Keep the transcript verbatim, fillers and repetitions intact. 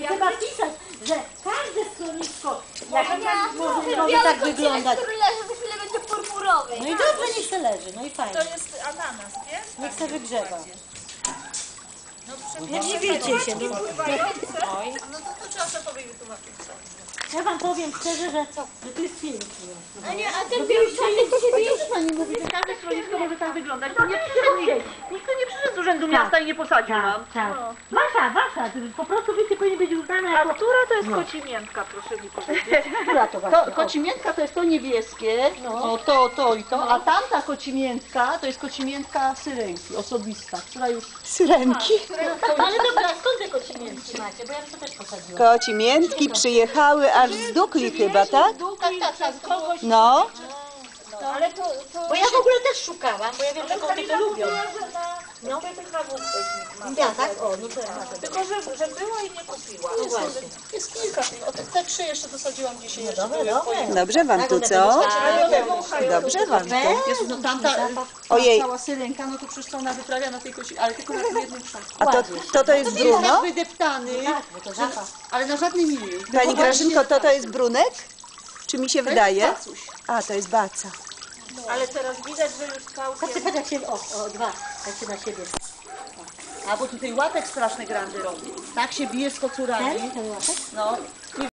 trzeba pisać, że każde schronisko, jak może, może tak wyglądać. Który leży, za chwilę będzie purpurowy. No i dobrze, niech se leży, no i fajnie. To jest ananas, wiesz? Niech se wygrzewa. No Nie dziwicie się. No, Oj. No to, to trzeba sobie powiedzieć wytłumaczyć. ja wam powiem szczerze, że, że to jest film. A nie, a ty Wiesz, pani mówi, że każde schronisko może tak wyglądać. To nie przyszedł nikt, nikt tu nie przyszedł z urzędu miasta i nie posadził nam. Tak, wasza, wasza, po prostu wiecie, powinny być uznane A jako... która to jest kocimiętka, proszę mi powiedzieć? Która to właśnie? To, kocimiętka to jest to niebieskie, o to, to i to, a tamta kocimiętka to jest kocimiętka syrenki, osobista, która już... Syrenki. Ale dobra, skąd te kocimiętki macie? Bo ja bym to też posadziła. Kocimiętki przyjechały aż z Dukli chyba, tak? Tak, tak, tak, kogoś... No. ale to, to... Bo ja w ogóle też szukałam, bo ja wiem, że koty to lubią. No to tych nagłówek nikt ma. Ja, tak? O, no to ja mam. Tylko, że, że była i nie kupiła. No właśnie. Jest kilka, o, te, te trzy jeszcze dosadziłam dzisiaj. jeszcze Dobre, były dobre. twoje. Dobrze wam tu, co? Dobrze wam tu. Jest, no tamta, Ojej. cała syrenka, no to przecież to ona wyprawia na tej koci, ale tylko na tym jednym krzaku. A to, to, to jest Bruno? Wydeptany, Tak, bo to zapach. ale na żadnym innym. Pani Grażynko, to to jest Brunek? Czy mi się wydaje? Bacuś. A, to jest Baca. Ale teraz widać, że już całkiem... Patrzcie, patrz jak się... O, o, dwa. Jak się na siebie... A bo tutaj łatek straszne grandy robi. Tak się bije z kocurami. Ten? Ten łapek? No.